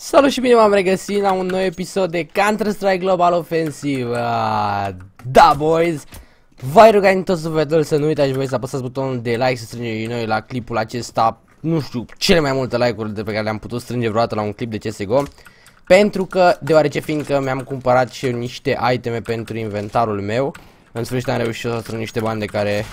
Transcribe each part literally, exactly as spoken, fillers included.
Salut și bine v-am regăsit la un nou episod de Counter-Strike Global Offensive. uh, Da, boys, v-ai rugat din tot sufletul să nu uitați voi să apăsați butonul de like, să strângem din noi la clipul acesta, nu știu, cele mai multe like-uri de pe care le-am putut strânge vreodată la un clip de C S G O. Pentru că, deoarece fiindcă mi-am cumpărat și eu niște iteme pentru inventarul meu, în sfârșit am reușit să strâng niște bani de care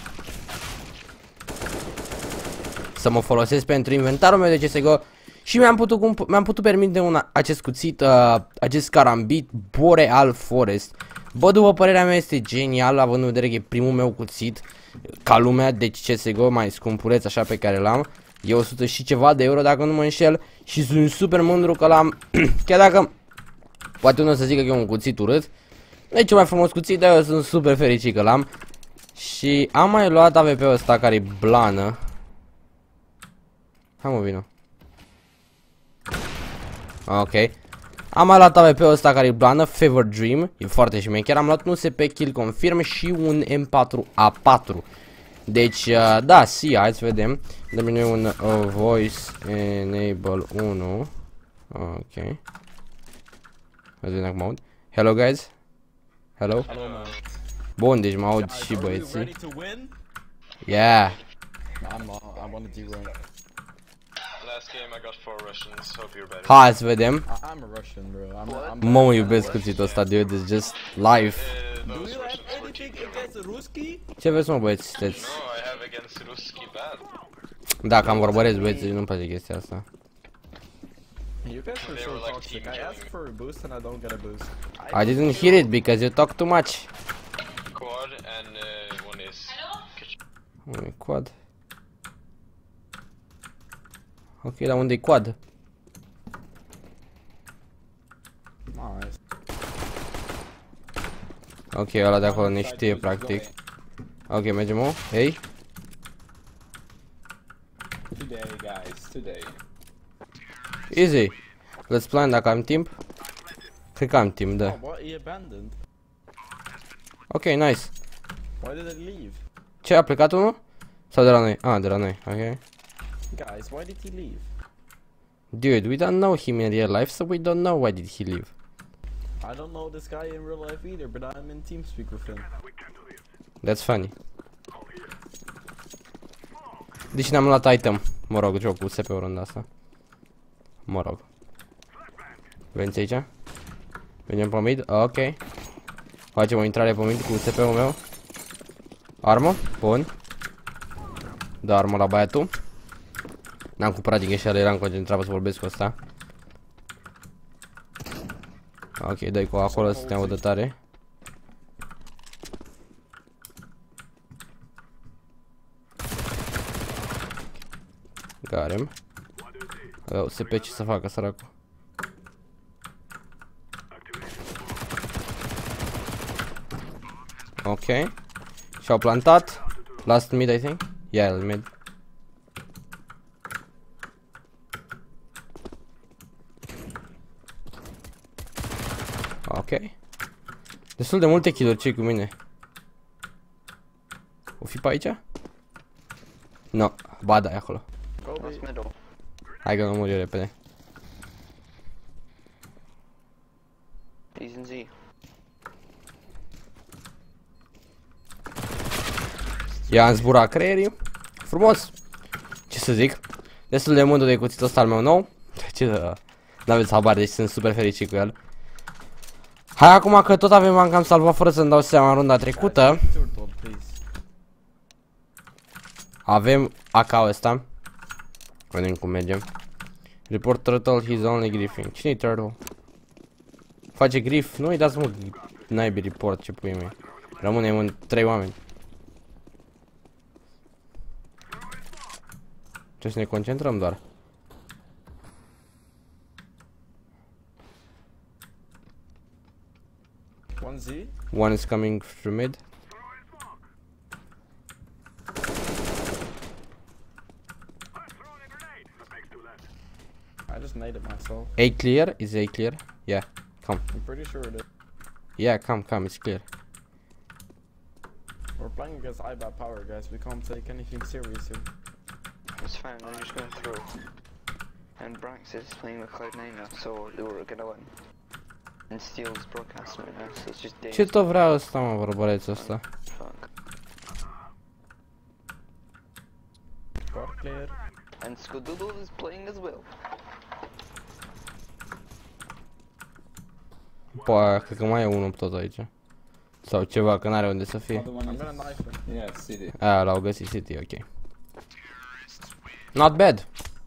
să mă folosesc pentru inventarul meu de C S G O. Și mi-am putut, mi-am putut permite un, acest cuțit, uh, acest carambit Boreal Forest. Bă, după părerea mea este genial, având în vedere că e primul meu cuțit ca lumea de C S G O, mai scumpuleț așa pe care l-am. E o sută și ceva de euro dacă nu mă înșel. Și sunt super mândru că l-am. Chiar dacă poate unul să zică că e un cuțit urât, nu e cel mai frumos cuțit, dar eu sunt super fericit că l-am. Și am mai luat A V P-ul ăsta care e blană. Hai mă, vino. Ok. Am mai luat A V P-ul ăsta care e blană, Fever Dream, e foarte șmecher. Am luat un S P Kill Confirm și un M patru A patru. Deci, uh, da, si, hai să vedem. Dăm noi un uh, Voice Enable unu. Ok. Hai să vedem acum aud. Hello, guys. Hello. Hello, man. Bun, deci mă aud și băieții. Yeah. I'm, uh, I'm on the D rank. Last game I got four Russians. Hope you're better. Hai să vedem. I I'm a Russian, bro. I'm. I'm Mă, mă iubesc cuțitul ăsta, dude, it's just life. Uh, Do those you have Russians were anything keeping me. against Ruski? Ce vreți, mă, băieți, sunteți? No, I have against Ruski bad. Da, cam vorbăresc, băieți, nu-mi place chestia asta. You guys are They so were like toxic. team I asked killing. for a boost and I don't get a boost. I didn't hear it because you talk too much. Quad and uh, one is kitchen. Unui quad. Ok, dar unde-i quad? Nice. Ok, ăla de acolo ne știe practic. Ok, mergem o. Hei. Today, guys. Today. Easy. Let's plan dacă am timp. Cred că am timp, da. Oh, what? He abandoned. Ok, nice. Why did he leave? Ce, a plecat unul? Sau de la noi? Ah, de la noi, ok. Guys, why did he leave? Dude, we don't know him in real life, so we don't know why did he leave. I don't know this guy in real life either, but I'm in TeamSpeak with him. That's funny. Deci ne-am luat item. Mă rog, jocul S P-ul rând asta. Mă rog. Veniți aici? Venim pe mid? Ok. Facem o intrare pe mid cu S P-ul meu. Armă? Bun. Da, armă la băiatul. N-am cumpărat din greșeală, eram concentrat să vorbesc cu ăsta. Ok, dai cu acolo să te audă tare. Garem. Avea S P ce să facă, săracul. Ok. Și-au plantat. Last mid, I think. Yeah, mid. Ok. Destul de multe kill-uri, ce cu mine. O fi pe aici? No, ba da, e acolo. Hai că nu mor eu repede. He's in Z. I-am zburat creierii. Frumos. Ce să zic? Destul de mândru de cuțitul ăsta al meu nou. Ce să... N-aveți habar, deci sunt super fericit cu el. Hai acum că tot avem bani că am salvat fără să-mi dau seama în runda trecută. Avem A K-ul ăsta. Vedem cum mergem. Report turtle, he's only griffing. Cine-i turtle? Face griff? Nu-i dați mă naibii report, ce pui mei. Rămânem în trei oameni. Trebuie să ne concentrăm doar. One Z? One is coming through mid. I just made it myself. A clear? Is A clear? Yeah, come. I'm pretty sure it is. Yeah, come, come, it's clear. We're playing against I B A T Power, guys. We can't take anything serious here. It's fine, I'm just going through. And Brax is playing with Cloud nine now, so they were gonna win. And Steel's broadcasting right now, so it's just days. Ce tot vrea ăsta, mă, vorbolețul ăsta? Fuck. Got clear. And Skodoodle is playing as well. Păi, cred că mai e unul tot aici. Sau ceva, că n-are unde să fie. Other one I'm is, gonna knife him. yeah, city. Aia, l-au găsit City, ok. Not bad.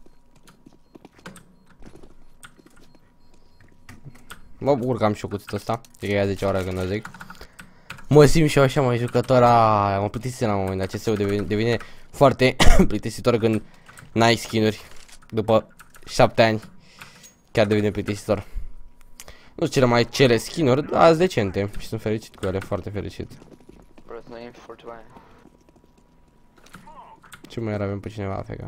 Mă bucur că am și eu cuțitul ăsta. E că e a zecea oară când o zic. Mă simt și eu așa mai jucător. Aaa, mă plictisesc la un moment dat. C S-ul devine, devine foarte plictisitor când n-ai skin-uri. După șapte ani. Chiar devine plictisitor. Nu sunt cele mai cele skin-uri, dar sunt decente. Și sunt fericit cu ele, foarte fericit. Bro, it's not even for to buy. Ce mai avem pe cineva afeca?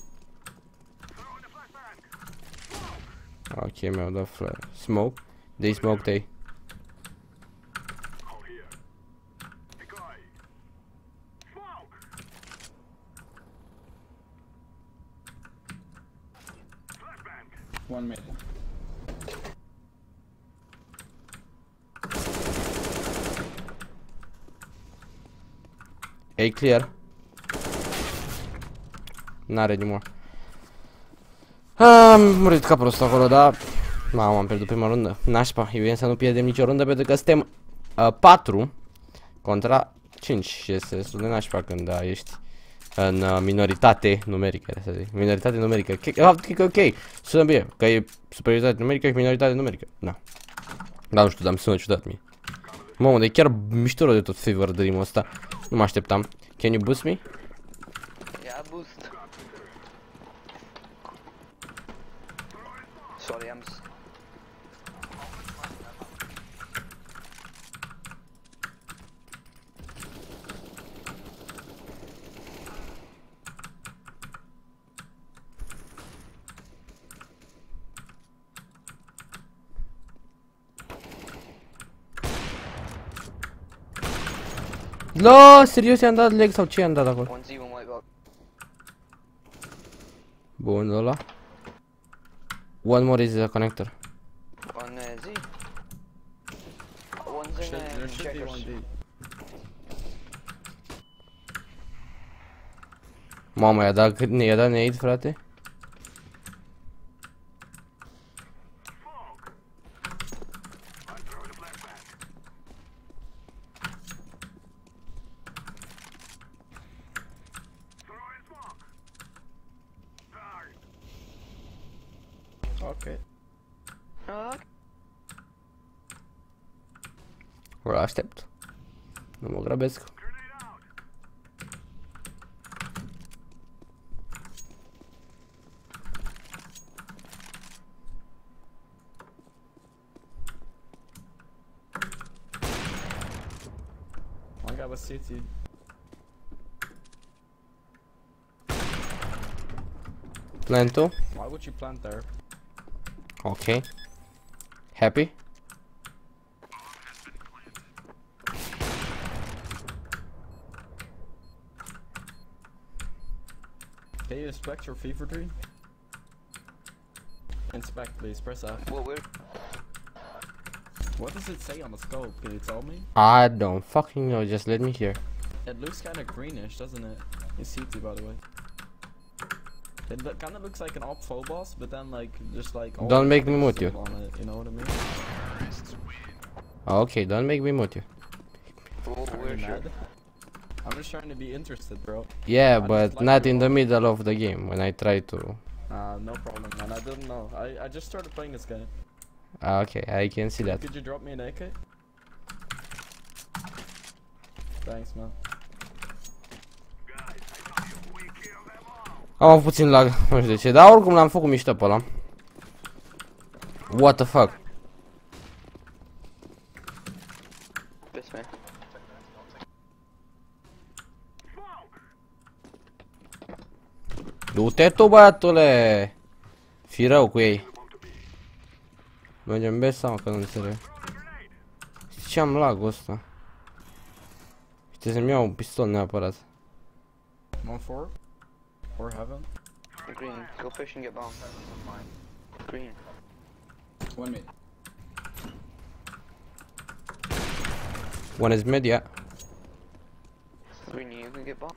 Ok, mi-au dat flare. Smoke? They smoked A. One mid. A clear. N-are anymore. Am murit ca prost acolo, dar... Mamă, am pierdut prima rundă. Nașpa, e bine să nu pierdem nicio rundă pentru că suntem uh, patru contra cinci și este destul de nașpa când uh, ești în uh, minoritate numerică, să zic. Minoritate numerică. De fapt, cred că ok. Sună bine, că e superioritate numerică și minoritate numerică. Da. Dar nu știu, dar îmi sună ciudat mie. Mamă, de chiar mișto de tot Fever Dream-ul ăsta. Nu mă așteptam. Can you boost me? Yeah, boost. Sorry, I'm. S No, serios i-am dat leg sau ce i-am dat acolo? One's even white box. Bun, ăla. One more is a connector. On uh, Z. One's in Should, uh, there should be checkers. one D. Mamă, i-a dat, i-a dat nade, frate? Okay. Uh, Îl aștept. Nu mă grăbesc. One guy was city. Plantul. Why would you plant there? Ok. Happy? Can you inspect your fever tree? Inspect, please. Press F. what we're What does it say on the scope? Can you tell me? I don't fucking know, just let me hear. It looks kind of greenish, doesn't it? It's C T, by the way. It kind of looks like an op Phobos, but then like just like. all Don't the make me colors mute you. on it, you know what I mean? Ok, don't make me mute you. what Are we're you sure. mad? I'm just trying to be interested, bro. Yeah, I just but like not your in the voice. middle of the game when I try to. Uh, no problem, man. I didn't know. I, I just started playing this game. Ah, ok, I can see that. Could you drop me an A K? Thanks, man. Am avut puțin lag, nu știu de ce, dar oricum l-am făcut mișto pe ăla. What the fuck? This man. Du-te tu, băiatule! Fii rău cu ei. Mergem B sau că nu înțeleg. Știi ce am lag-ul ăsta? Știi să-mi iau un pistol neapărat. One four? Or heaven? Green, go push and get bomb. Green. One mid. One is mid, yeah. Green, you can get bomb.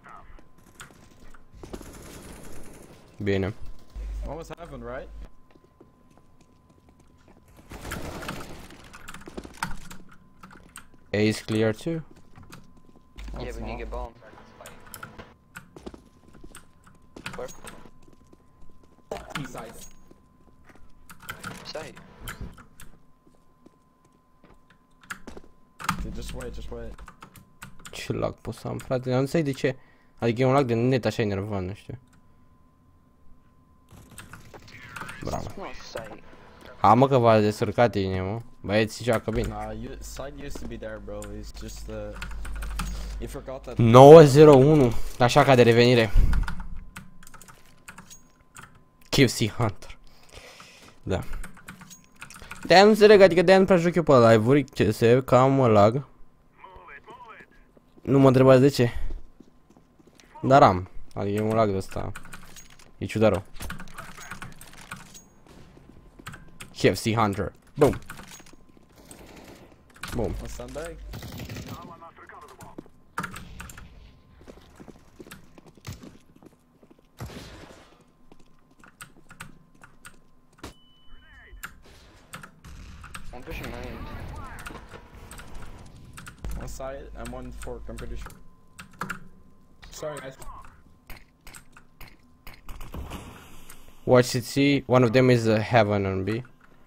Bine. One was heaven, right? A is clear too. Yeah, That's we need not. to get bomb. Where? Inside. Side. Okay, just wait, just wait. Ce lag pot să am, frate? Nu înțeleg de ce. Adică e un lag de net așa enervant, nu știu. Bravo. It's not side. Ha, mă că v-ați descurcat bine, mă. Băieții joacă bine. Nah, you, side used to be there, bro. It's just uh, you forgot that. nouă zero unu. Așa ca de revenire. Q C Hunter. Da. De-aia nu înțeleg, adică de-aia nu prea joc eu pe live-uri, C S, că am lag. Nu mă întrebați de ce. Dar am. Adică e un lag de ăsta. E ciudat rău. K F C Hunter. Boom. Boom. On Sunday. I'm pushing main. One side and one fork, I'm pretty sure. Sorry guys. Watch it, see. One of them is uh, heaven on B.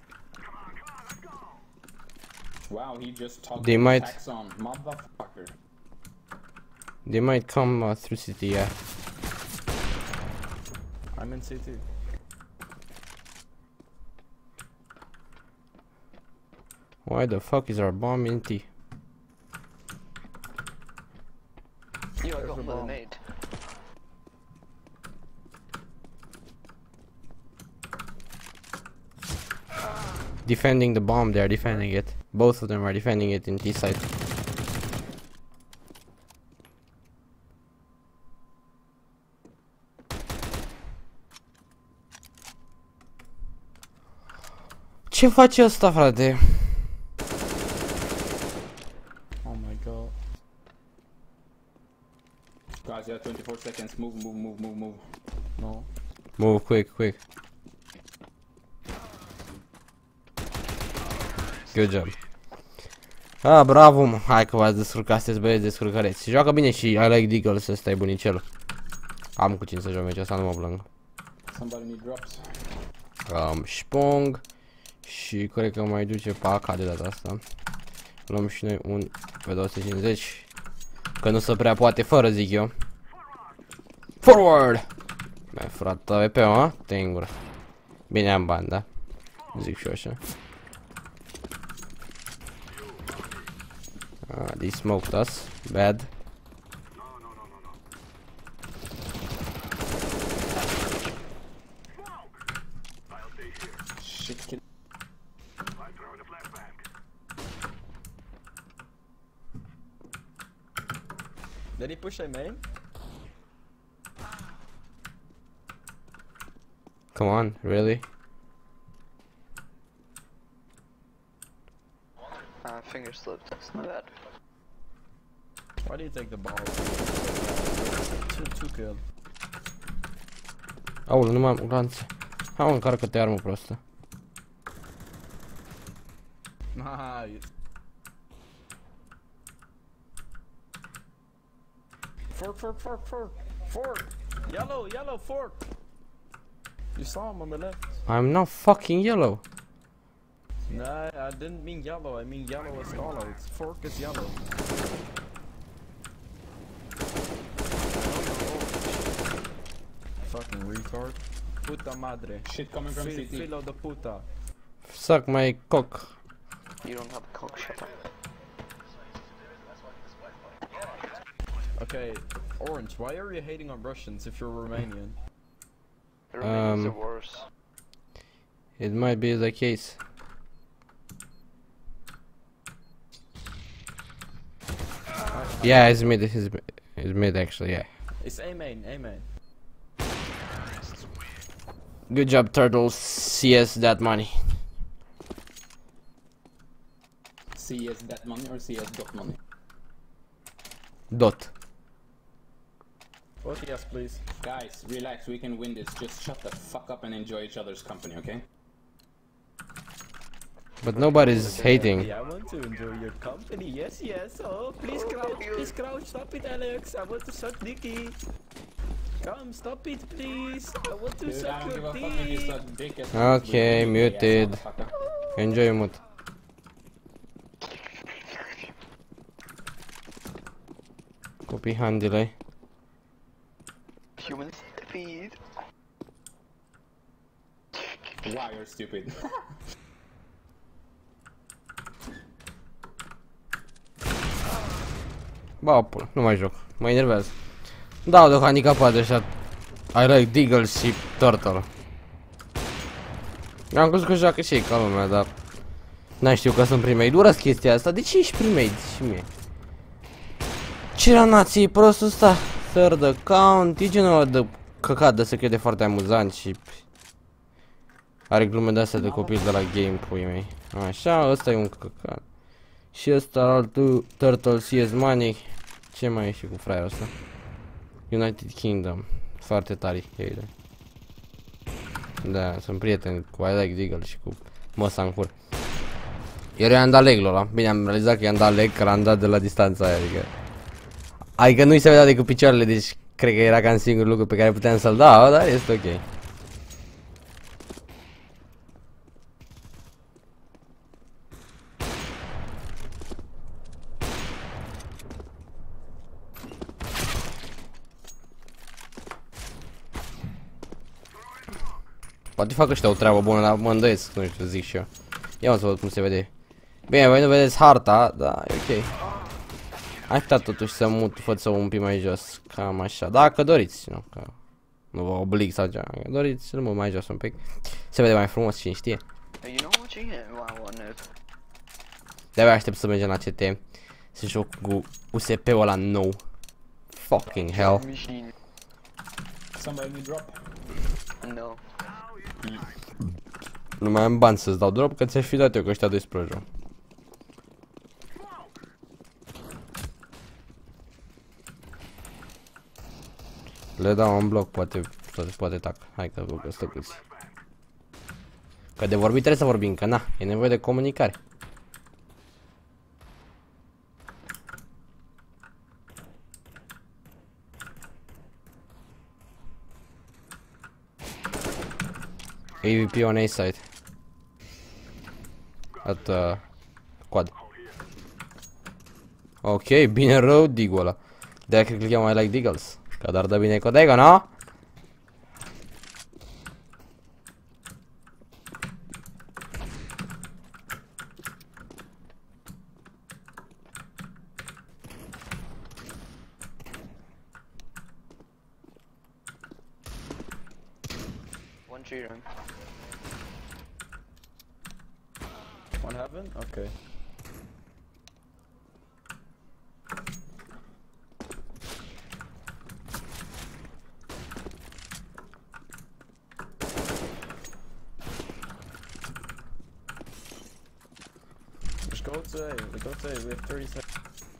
Wow, he just talked They might- attacks on motherfucker. They might come uh, through city, yeah. I'm in C T. Why the fuck is our bomb in T? Yo, I got the another bomb? nade. Defending the bomb, they're defending it. Both of them are defending it in T side. Ce face ăsta, frate? Oh my god. Guys, you have twenty-four seconds. Move, move, move, move, move. No. Move quick, quick. Good job. Ah, bravo, mă. Hai că v-ați descurcat, sunteți băieți descurcăreți. Joacă bine și I like Deagles, ăsta e bunicel. Am cu cine să joc meciul ăsta, nu mă plâng. Somebody need drops. Um, Spong. Și cred că mai duce pe A K de data asta. Luăm și noi un pe două sute cincizeci. Că nu se prea poate fără, zic eu. Forward! Mai frate, A V P-ul, mă? Te-ai în gură. Bine am bani, da? Zic și eu așa. Ah, they smoked us. Bad. Shit, kid. Did he push a main? Come on, really? Uh, finger slipped. It's not bad. Why do you take the ball? Too, too good. Aoleu, nu mai am glanțe. Hai mă, încarcă-te armă prostă. Nice. Fork, fork, fork, fork, fork. Yellow, yellow, fork. You saw him on the left. I'm not fucking yellow. Nah, I didn't mean yellow. I mean yellow as follows. Fork is yellow. Fucking retard. Puta madre. Shit coming from Fi- C T. Filo de puta. Suck my cock. You don't have a cock, shut up. Okay, Orange, why are you hating on Russians if you're Romanian? The Romanians Um, are worse. It might be the case. Yeah, it's mid, it's, it's mid actually, yeah. It's A main, A main. Good job, Turtles. C S that money. C S that money or C S dot money? Dot. Both yes, please. Guys, relax, we can win this. Just shut the fuck up and enjoy each other's company, okay? But nobody's hating. Yeah, I want to enjoy your company. Yes, yes. Oh, please crouch, please crouch. Stop it, Alex. I want to suck Dicky. Come, stop it, please. I want to Dude, I suck don't give your a fuck if you dick. suck dick as Okay, long as you do muted. the ass, motherfucker. Enjoy mut. Copii handile. Human centipede. Wow, you're stupid. Ba, pula, nu mai joc. Mă enervează. Dau de handicapat ăștia. I like Deagle și Turtle. Am crezut că joacă și ei ca lumea, dar n-am știut că sunt primei. Urăsc chestia asta. De ce ești primei și mie? Ce la nație e prostul ăsta? Third account. E genul de căcat de se crede foarte amuzant și are glume de-astea de copii de la game, pui mei. Așa, ăsta e un căcat. Și ăsta altul, Turtle C S Money. Ce mai e și cu fraierul ăsta? United Kingdom. Foarte tari ei. Da, sunt prieten cu I Like Deagle și cu Măsancur. Iar eu i-am dat leg-ul ăla. Bine, am realizat că i-am dat leg, că l-am dat de la distanța aia, adică... Adică nu-i se vedea decât picioarele, deci cred că era cam singurul lucru pe care puteam să-l dau, dar este ok. Poate fac ăștia o treabă bună, dar mă îndoiesc, nu știu, zic și eu. Ia să văd cum se vede. Bine, voi nu vedeți harta, da, e ok. Ai putea totuși să mut fața un pic mai jos, cam așa. Dacă doriți, nu, că nu vă oblig sau ceva. Dacă doriți să-l mut mai jos un pic. Se vede mai frumos, cine știe. You know what you get? Wow, what noob. De-abia aștept să mergem la C T. Să joc cu U S P-ul ăla nou. Fucking hell. Machine. Somebody need drop? No. Nu mai am bani să-ți dau drop, că ți-aș fi dat eu, că ăștia doi spre joc. Le dau un bloc, poate, poate tac. Hai că vă stăcuți. Că de vorbit trebuie să vorbim, că na, e nevoie de comunicare. A V P on A side. At uh, quad. Ok, bine rău Deagle ăla. De-aia cred că îl cheamă I Like Deagles. Că dar dă bine codega, nu? One tree room. One heaven? Okay. Just go to A. We go to A. We have thirty seconds.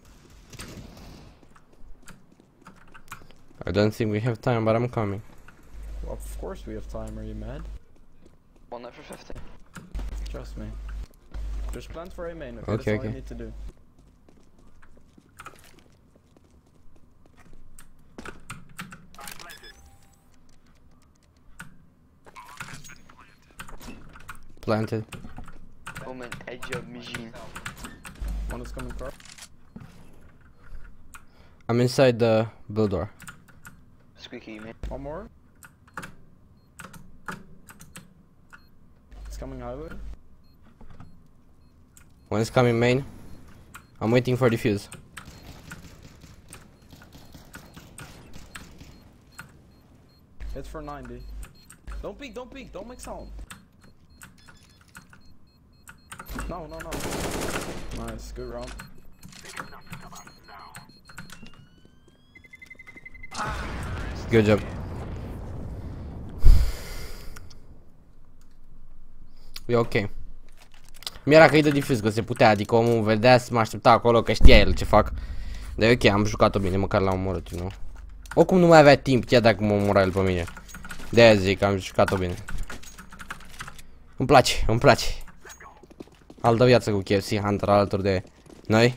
I don't think we have time, but I'm coming. Well, of course we have time. Are you mad? One left for fifty. Trust me. Just plant for A main. Okay, Okay, that's all okay. you need to do. Planted. Moment, edge of machine. One is coming car. I'm inside the blue door. Squeaky, man. One more. It's coming highway. One is coming main. I'm waiting for defuse. It's for ninety. Don't peek, don't peek, don't make sound. No, no, no. Nice, good round. Good job. E ok. Mi-era că e de diffuse, că se putea, adică omul vedea să mă aștepta acolo, că știa el ce fac. Dar e ok, am jucat-o bine, măcar l-am omorât, you know. Oricum nu mai avea timp, chiar dacă mă omora el pe mine. De-aia zic că am jucat-o bine. Îmi place, îmi place. Altă viață cu K F C Hunter alături de noi.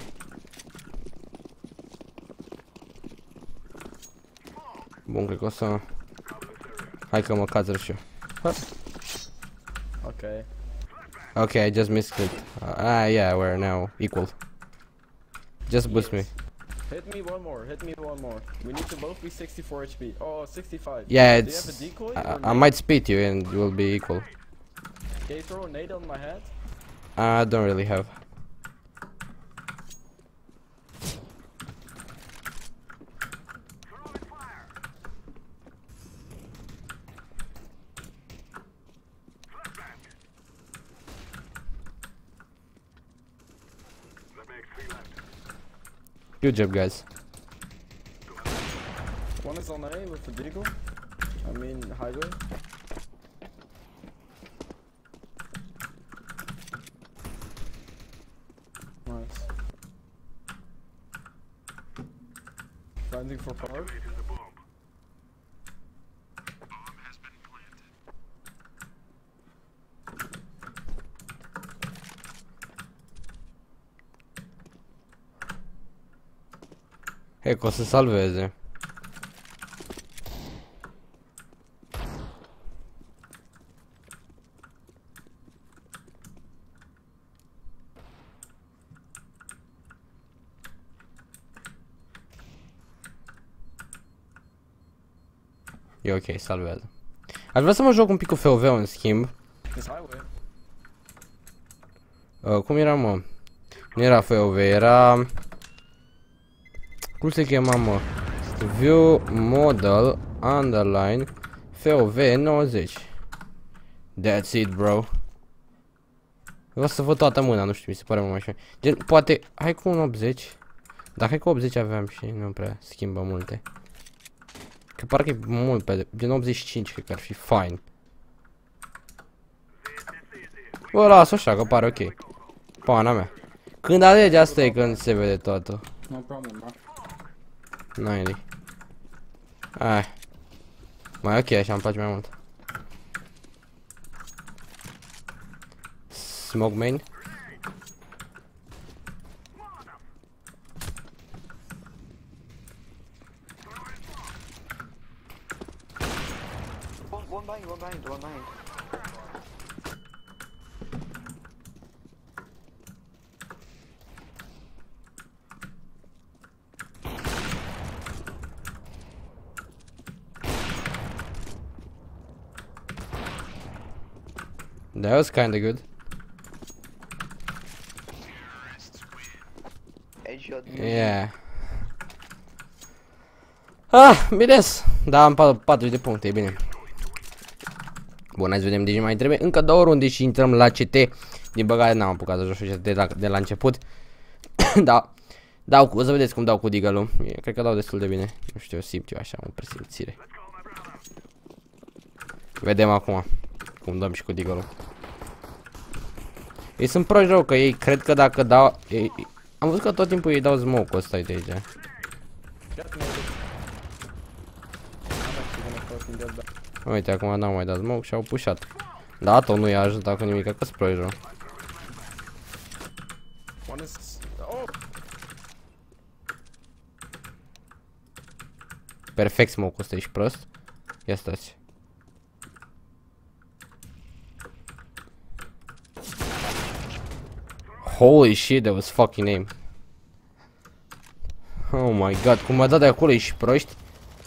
Bun, cred că o să... Hai că mă cazăr și eu. Okay. Okay, I just missed it. Ah, yeah, we're now equal. Just boost me. Hit me one more, hit me one more. We need to both be sixty-four H P. Oh, sixty-five. Yeah, Do you it's... have a decoy? I, or I nade? might spit you and we'll be equal. Can you throw a nade on my head? I don't really have. Good job, guys. One is on A with the deagle. I mean, highway. Nice. Landing for power. Hai că o să salveze. E ok, salvează. Aș vrea să mă joc un pic cu F O V în schimb. This highway. Uh, cum era, mă? Nu era F O V, era... Cum se chema, mă? View Model Underline F O V nouăzeci. That's it, bro. Vreau să văd toată mâna, nu știu, mi se pare mult mai așa. Gen, poate, hai cu un optzeci. Dar hai cu optzeci aveam și nu prea schimbă multe. Că parcă e mult pe... Gen optzeci și cinci, cred că ar fi fine. Bă, las-o așa, că pare ok. Pana mea. Când alegi, asta e când se vede totul. No problem, bro. nouăzeci. Ai. Mai ok, așa îmi place mai mult. Smoke main. One, one behind, one behind, one behind. That was kinda good. Headshot. Yeah. Ah, bine. Da, am patruzeci de puncte, e bine. Bun, hai să vedem de ce mai trebuie. Încă două runde și intrăm la C T. Din băgare n-am apucat să joc C T de la, de la început. Da. Dau cu, o să vedeți cum dau cu deagle-ul. Cred că dau destul de bine. Nu știu, simt eu așa, o presimțire. Vedem acum cum dăm și cu deagle-ul. Ei sunt proști rău, că ei cred că dacă dau... Ei, am văzut că tot timpul ei dau smoke-ul ăsta de aici. Uite, acum n-au mai dat smoke și au pușat. Da, tot nu i-a ajutat cu nimic, că sunt proști rău. Perfect smoke-ul ăsta, ești prost? Ia stați. Holy shit, that was fucking aim. Oh my god, cum m-a dat de acolo, ești proști?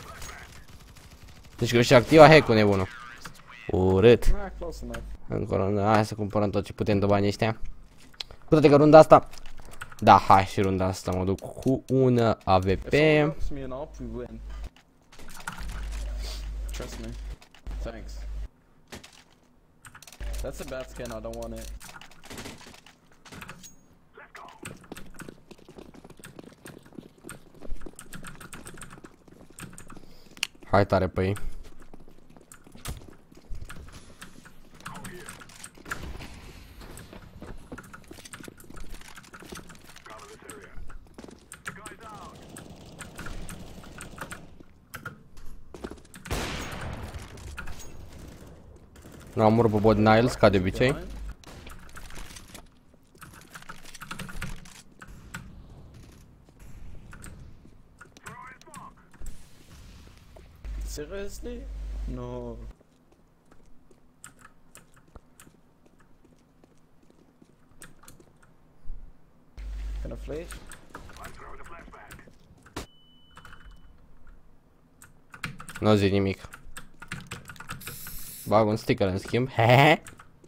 Deci că își activa hack-ul nebunul. Urât. Încă o rundă, hai să cumpărăm tot ce putem de banii ăștia. Cu toate că runda asta... Da, hai și runda asta mă duc cu un A V P. Trust me. Thanks. That's a bad skin, I don't want it. Hai tare pe ei. Am omorât pe Bod Niles, ca de obicei. Seriously? No. Can I flash? Nu zic nimic. Bag un sticker în schimb. Hehe.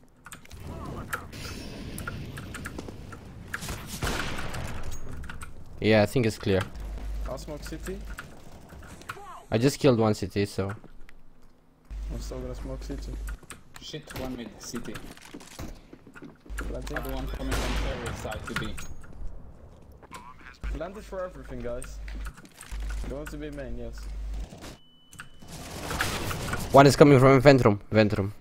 Yeah, I think it's clear. I'll smoke city. I just killed one city, so. I'm still gonna smoke city. Shit, one mid city. Planting. Other one coming from terrorist side to B. Planted for everything, guys. Going to be main, yes. One is coming from vent room. Vent room.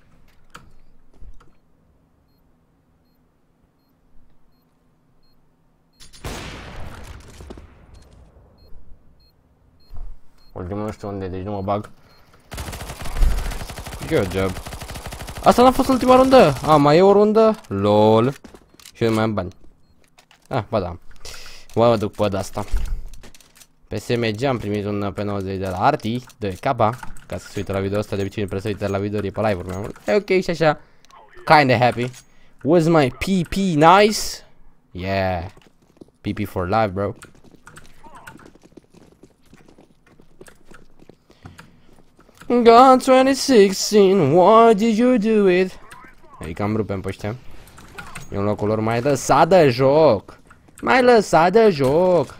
Ultimul nu știu unde, deci nu mă bag. Good job. Asta n-a fost ultima rundă. A, mai e o rundă? LOL. Și eu nu mai am bani. Ah, ba da. Mă duc pe asta. Pe S M G am primit un P nouăzeci de la Arti, de Kappa. Ca să se uite la video ăsta, de obicei nu trebuie să uite la video, e pe live-uri mai mult. E ok și așa. Kinda happy. Was my P P nice? Yeah. P P for life, bro. God twenty sixteen, what did you do it? Ei, cam rupem pe ăștia. Eu în locul lor mai lăsat de joc. Mai lăsat de joc.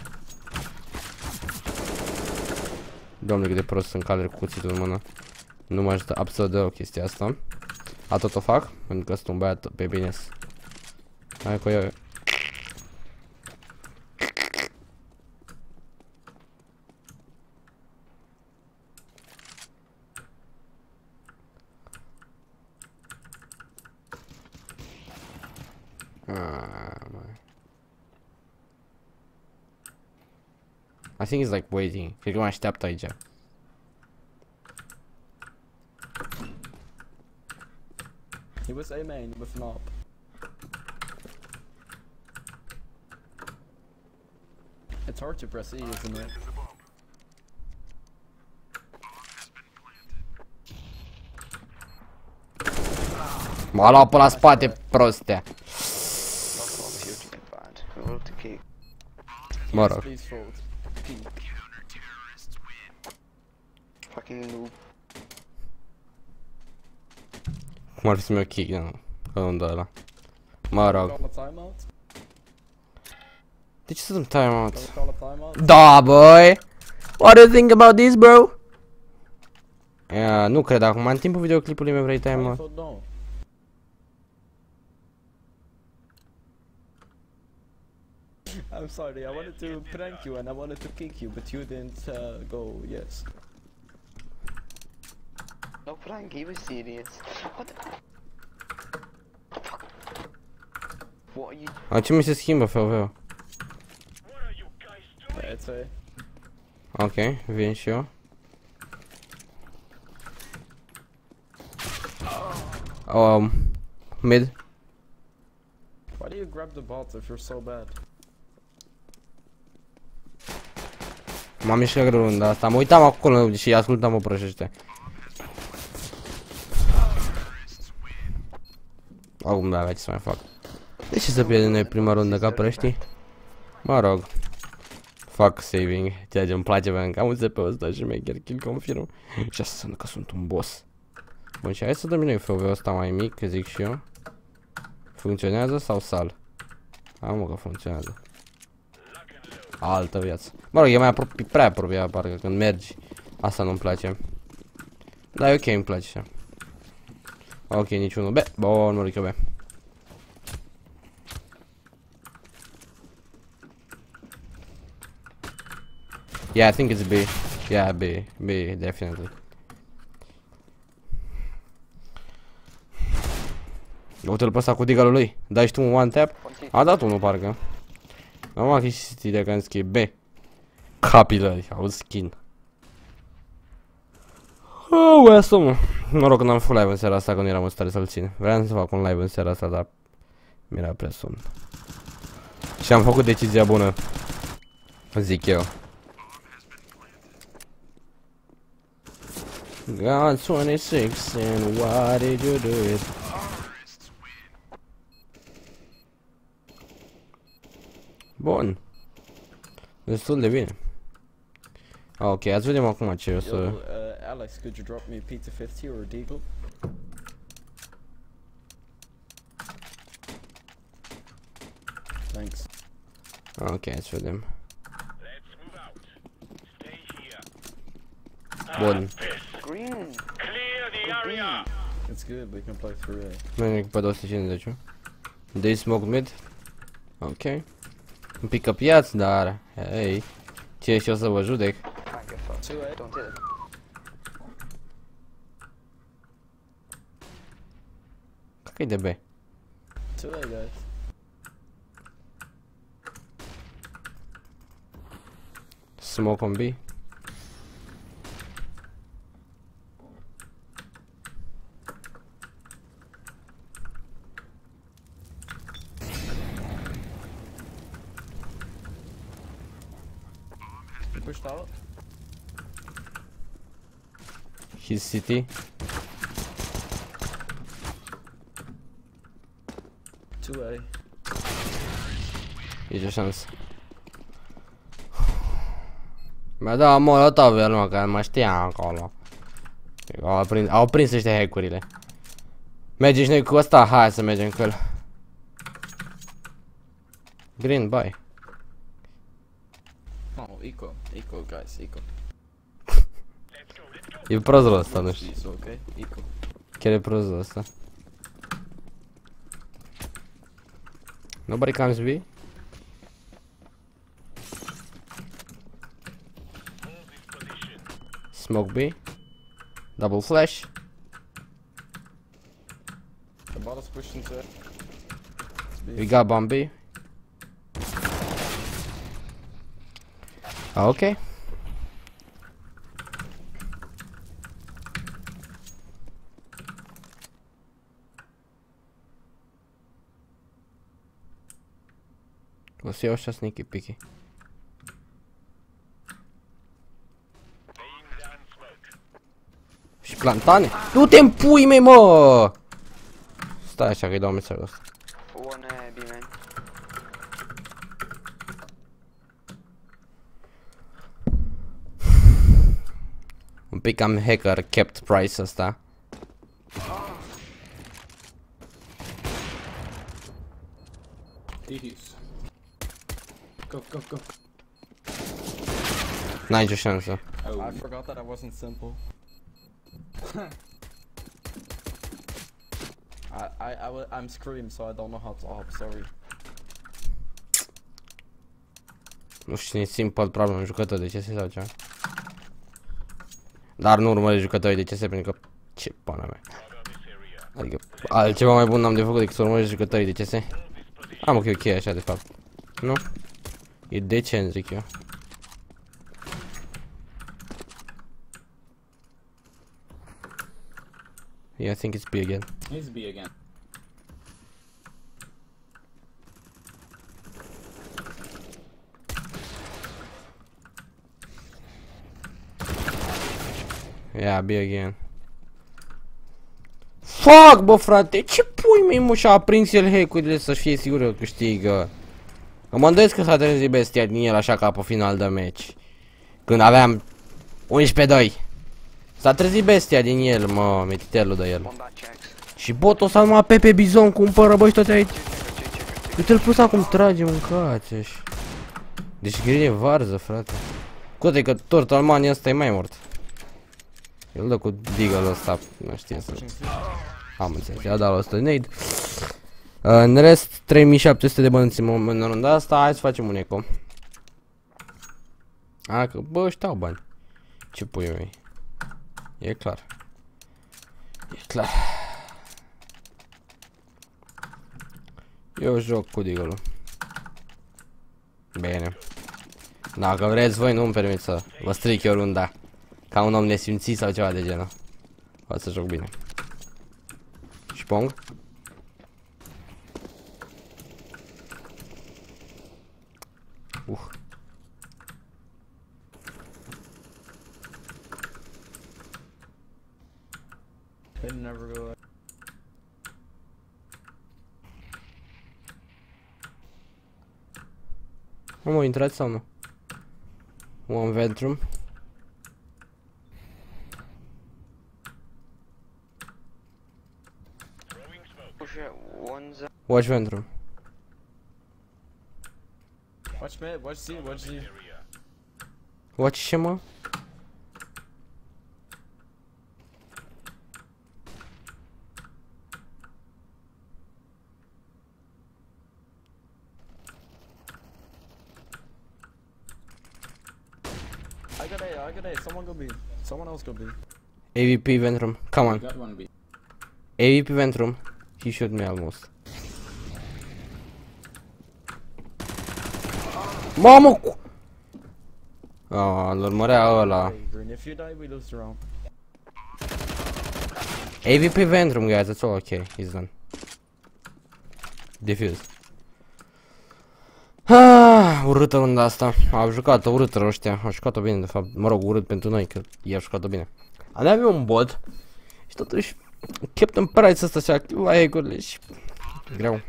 Doamne, cât de prost sunt cale cu cuțitul în mână. Nu mă ajută absolut deloc chestia asta. A tot o fac, pentru că sunt un băiat pe bine. Hai cu eu. I think he's like waiting. Cred că mă așteaptă aici. He was A main with an op. It's hard to press E, isn't it? M-a luat pe la spate, prostea. Mă rog. Fucking noob. Cum ar fi să-mi o kick, nu, că nu-mi dă ăla. Mă rog. De ce să dăm timeout? Da, boy! What do you think about this, bro? Yeah, nu cred, acum în timpul videoclipului meu vrei timeout. I'm sorry, I wanted to prank you and I wanted to kick you, but you didn't uh, go, yes. No prank, he was serious. What the fuck? What are you... A ce mi se schimbă, F O V-ul? It's a... Ok, vin și eu. Um, mid. Why do you grab the bot if you're so bad? M-am mișcat greu runda asta, mă uitam acolo și ascultam o prășește. Acum da, avea ce să mai fac. De ce să pierdem noi prima rundă ca prăștii? Mă rog. Fac saving, ceea ce îmi place pentru că am un S P-ul ăsta și mi-e chiar kill confirm. Și asta înseamnă că sunt un boss. Bun, și hai să dăm noi F O V-ul ăsta mai mic, că zic și eu. Funcționează sau sal? Am că funcționează. Altă viață. Mă rog, e mai apropi, prea apropiat parcă când mergi. Asta nu-mi place. Dar e ok, îmi place așa. Ok, niciunul B. Bun, mă ridică B. Yeah, I think it's B. Yeah, B. B, definitely. Uite-l pe ăsta cu digalul lui. Dai și tu un one tap? A dat unul parcă. Am avut și stilia că am schimb B. Capilări, au skin. Oh, băi, asta, mă. Mă rog, că n-am făcut live în seara asta, că nu eram în stare să-l țin. Vreau să fac un live în seara asta, dar mi-era prea somn. Și am făcut decizia bună, zic eu. Got twenty-six and why did you do it? Bun. Destul de bine. Ok, ați vedem acum ce o să... Yo, uh, Alex, could you drop me a P two fifty or a Deagle? Thanks. Ok, ați vedem. Bun. Green. It's good, we can play through it. Mergem pe două sute cincizeci. They smoke mid. Ok. Un pic căpiați, dar... Hei. Ce și o să vă judec. Can't get fucked. Two A. Don't do it. Cred că e de B. Two A, guys. Smoke on B. You pushed out? His city. Two A. E o șansă. Mi-a dat molotov el, mă, că mă știa acolo. Au prins, au prins ăștia hack-urile. Mergem și noi cu ăsta? Hai să mergem cu el. Green, bye. Oh, eco. Eco, guys, eco. E prost rău ăsta, nu știu. It's okay, eco. Chiar e prost rău ăsta. Nobody comes B? Smoke B. Double flash. The bottle's pushed into it. We got bomb B. Ah, ok. O să iau așa sneaky picky. Și plantane? Du-te în pui mei, mă! Stai așa că-i dau mesajul ăsta. One uh, B main. Un pic am hacker kept price ăsta. Defuse. Go, go, go. N-ai nicio șansă. Oh, I forgot that I wasn't simple. I, I, I, wa- I'm Scream, so I don't know how to op, sorry. Nu știu cine e simple problem, jucător de C S sau ceva. Dar nu urmăresc jucătorii de C S pentru că... Ce pana mea. Adică altceva mai bun n-am de făcut decât să urmăresc jucătorii de C S. Am ok, ok, așa de fapt. Nu? E decent, zic eu. Yeah, I think it's B again. he's B again. Yeah, B again. Fuck, bă, frate, ce pui mei, mă, și-a aprins el hack-urile să fie sigur că câștigă. Că mă îndoiesc că s-a trezit bestia din el așa ca pe final de meci. Când aveam unsprezece doi. S-a trezit bestia din el, mă, mititelul de el. One back checks. Și botul ăsta numai Pepe Bizon cumpără, băi, și toate aici. Uite-l plus acum trage, mâncați-și. Deci green e varză, frate. Cote că Tortalmania ăsta e mai mort. El dă cu deagle ăsta, nu știu să... Am înțeles, i-a dat la ăsta de nade. În rest, trei mii șapte sute de bănți în runda asta, hai să facem un eco. A, că, bă, ăștia au bani. Ce pui mei? E clar. E clar. Eu joc cu deagle-ul. Bine. Dacă vreți voi, nu-mi permit să vă stric eu runda. Ca un om nesimțit sau ceva de genul. Poate să joc bine. Și pong. Uh. They never go like. Am o intrat sau nu? One Ventrum. Push it, one's up. Watch Ventrum. Watch mid, watch Z, watch Z. Watch ce mă? I got A, I got A, someone go B. Someone else go B. A V P Ventrum. Come on. Got one B. A V P Ventrum. He shot me almost. Mamă cu... Ah, îl urmărea ăla. Hey, Green, if you die, we lose the round. A V P Ventrum, guys, that's all okay. He's done. Defuse. Ah, urâtă runda asta. Au jucat-o urâtă ăștia. Au jucat-o bine, de fapt. Mă rog, urât pentru noi, că ei au jucat-o bine. Am avea un bot. Și totuși, Captain Price ăsta și activa egurile și... greu.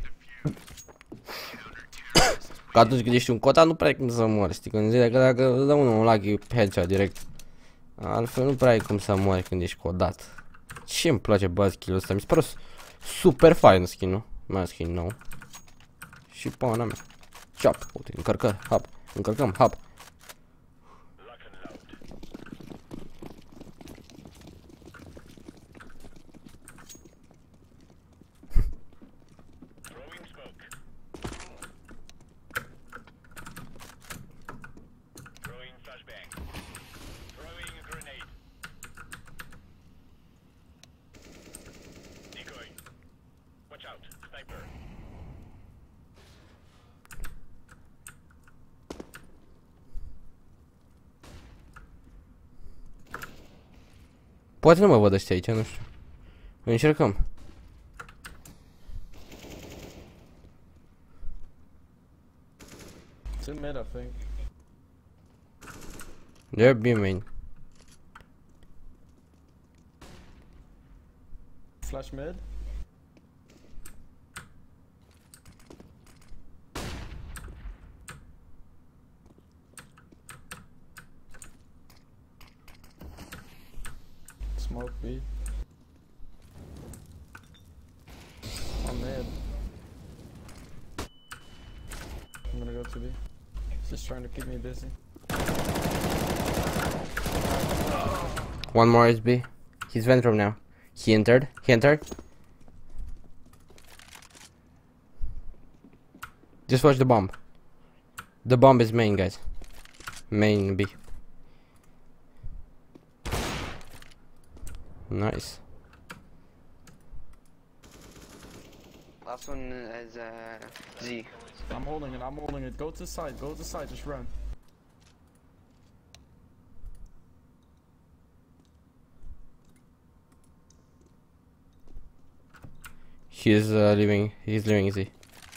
Că atunci când ești un cota, nu prea ai cum să mori, știi? Când zice că dacă îți dă unul un lucky headshot direct. Altfel nu prea ai cum să mori când ești codat. Ce îmi place bă skill-ul ăsta, mi se pare super fain skin-ul. Mai skin nou. Și pana mea. Chop, uite, încărcăm, hop, încărcăm, hop. Poate nu mă văd ăștia aici, nu știu. Încercăm. Two mid, I think. They're B main. Flash mid. Smoke B. I'm mid. I'm gonna go to B. Just trying to keep me busy. One more is B. He's Ventrum now. He entered. He entered. Just watch the bomb. The bomb is main, guys. Main B. Nice. Last one is uh, Z. I'm holding it, I'm holding it. Go to the side, go to the side, just run. He's uh, leaving. He's leaving Z.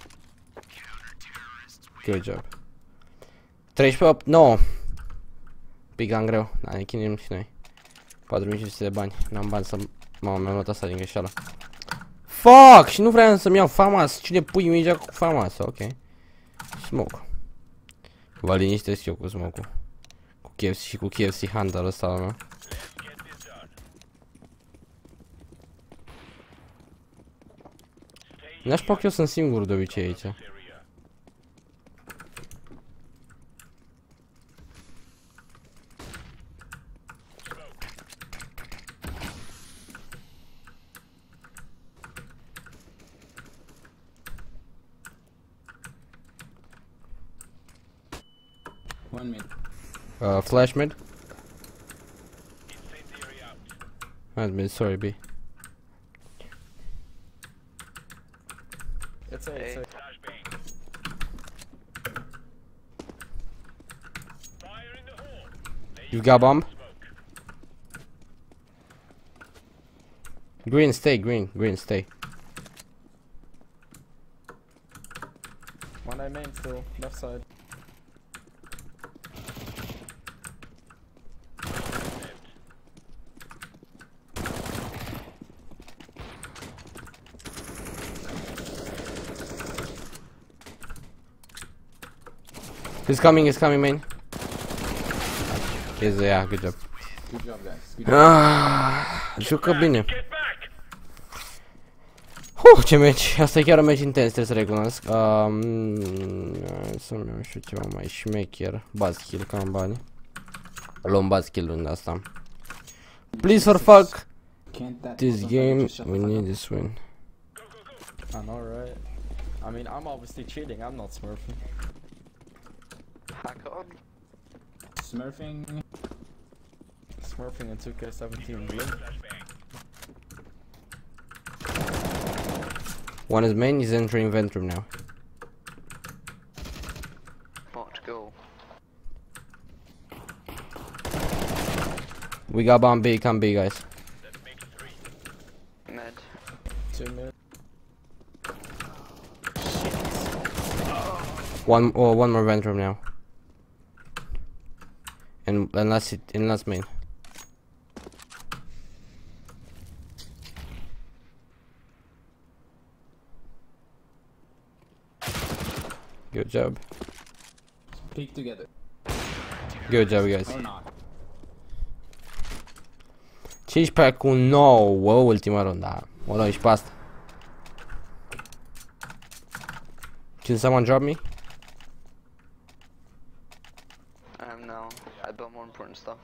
Good job. treisprezece opt. No. Pic greu. Da, ne chinuim și noi. patru mii cinci sute de bani. N-am bani să... Mamă, mi-am luat asta din greșeală. Fuck! Și nu vreau să-mi iau FAMAS. Cine pui mingea cu FAMAS? Ok. Smoke. Vă liniștesc eu cu smoke-ul. Cu K F C și cu K F C Hunter ăsta al meu. N-aș că eu sunt singur de obicei aici. One mid. Uh, flash mid. Admin, sorry B. It's A, it's A. You got bomb? Green, stay, green, green, stay. One I main still, left side. He's coming, he's coming, main. He's, yeah, good job. Good job, guys. Good job. Ah, jucă bine. Huh, ce meci. Asta e chiar un meci intens, trebuie să recunosc. Um, să-mi iau și ceva mai șmecher. Buzzkill, că am bani. Luăm buzzkill în asta. Please for fuck this game, we need this win. I know, right? I mean, I'm obviously cheating, I'm not smurfing. Hack on. Smurfing. Smurfing in two K seventeen, really? One is main, he's entering vent room now. What, go? We got bomb B, come B, guys. Med. Two mid. One, oh, one more vent room now. And unless it, unless main. Good job. Peek together. Good job, guys. Or not. cincisprezece cu nouă, ultima rundă. O luăm și pe asta. Can someone drop me? Um, no. I built more important stuff.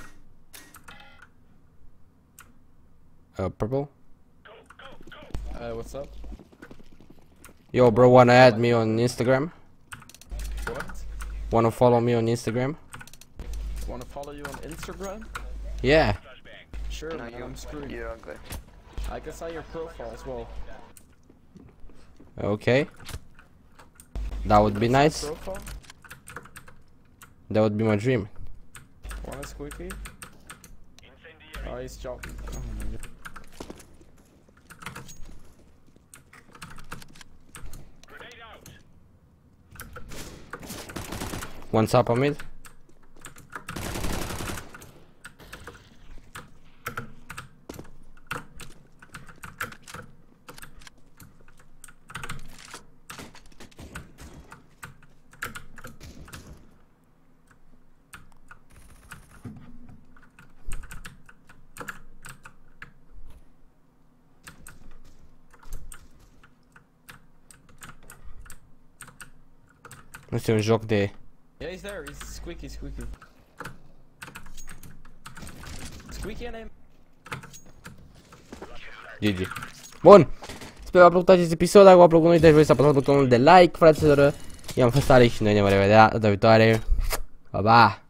Uh, purple? Uh, what's up? Yo, bro, wanna add me on Instagram? What? Wanna follow me on Instagram? Wanna follow you on Instagram? Yeah. Sure, No, man, you, I'm screwed. you're ugly. I can see your profile as well. Okay. That would be nice. Profile? That would be my dream. Want a squeaky? Oh, he's jumping. Oh my god. One top on mid. Este un joc de... Yeah, he's there. He's squeaky, squeaky. Squeaky and him. G G. Bun. Sper v-a plăcut acest episod. Dacă v-a plăcut, nu uitați voi să apăsați butonul de like, fraților. I-am fost Alex și noi ne vom revedea data viitoare. Pa, pa!